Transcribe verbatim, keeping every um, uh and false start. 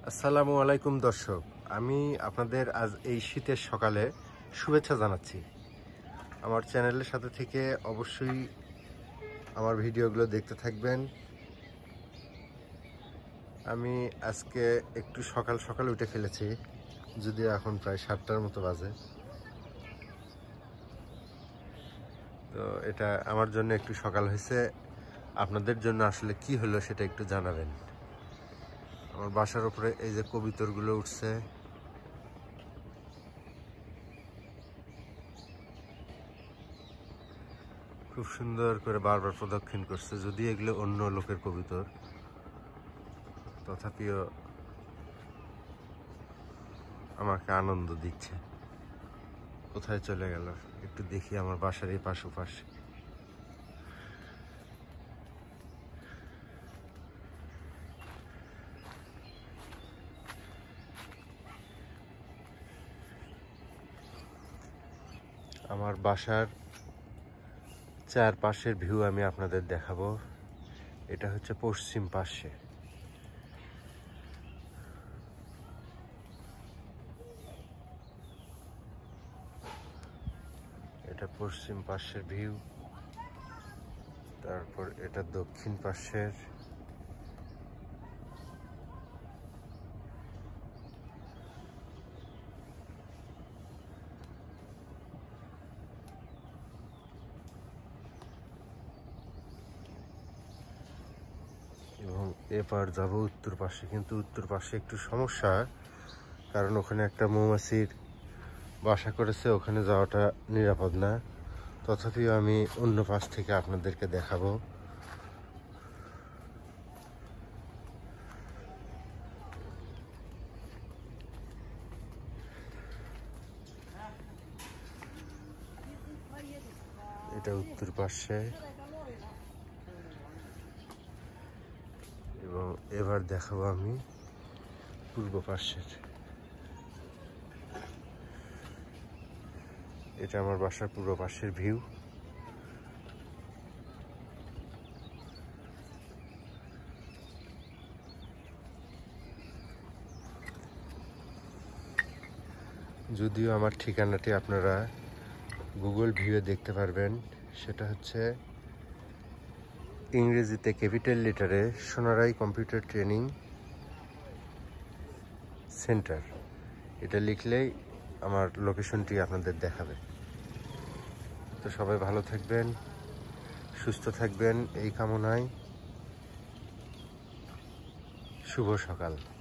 আসসালামু আলাইকুম দর্শক, আমি আপনাদের আজ এই শীতের সকালে শুভেচ্ছা জানাচ্ছি। আমার চ্যানেলের সাথে থেকে অবশ্যই আমার ভিডিওগুলো দেখতে থাকবেন। আমি আজকে একটু সকাল সকাল উঠে ফেলেছি, যদিও এখন প্রায় সাতটার মতো বাজে। তো এটা আমার জন্য একটু সকাল হয়েছে, আপনাদের জন্য আসলে কি হলো সেটা একটু জানাবেন। আমার বাসার উপরে এই যে কবুতরগুলো উঠছে, খুব সুন্দর করে বারবার প্রদক্ষিণ করছে। যদি এগুলো অন্য লোকের কবুতর, তথাপিও আমাকে আনন্দ দিচ্ছে। কোথায় চলে গেল একটু দেখি, আমার বাসার এই পাশ ওপাশ। আমার বাসার চারপাশের ভিউ আমি আপনাদের দেখাবো। এটা হচ্ছে পশ্চিম পাশে। এটা পশ্চিম পাশের ভিউ, তারপর এটা দক্ষিণ পাশের, এবং এপার যাব উত্তর পাশে। কিন্তু উত্তর পাশে একটু সমস্যা, কারণ ওখানে একটা মৌমাছির বাসা করেছে, ওখানে যাওয়াটা নিরাপদ না। তথাপিও আমি অন্য পাশ থেকে আপনাদেরকে দেখাবো। এটা উত্তর পাশে, এবং এবার দেখাবো আমি পূর্ব পাশের। এটা আমার বাসার পূর্ব পাশের ভিউ। যদিও আমার ঠিকানাটি আপনারা গুগল ভিউয়ে দেখতে পারবেন, সেটা হচ্ছে ইংরেজিতে ক্যাপিটাল লেটারে সোনারাই কম্পিউটার ট্রেনিং সেন্টার। এটা লিখলেই আমার লোকেশনটি আপনাদের দেখাবে। তো সবাই ভালো থাকবেন, সুস্থ থাকবেন এই কামনায়। শুভ সকাল।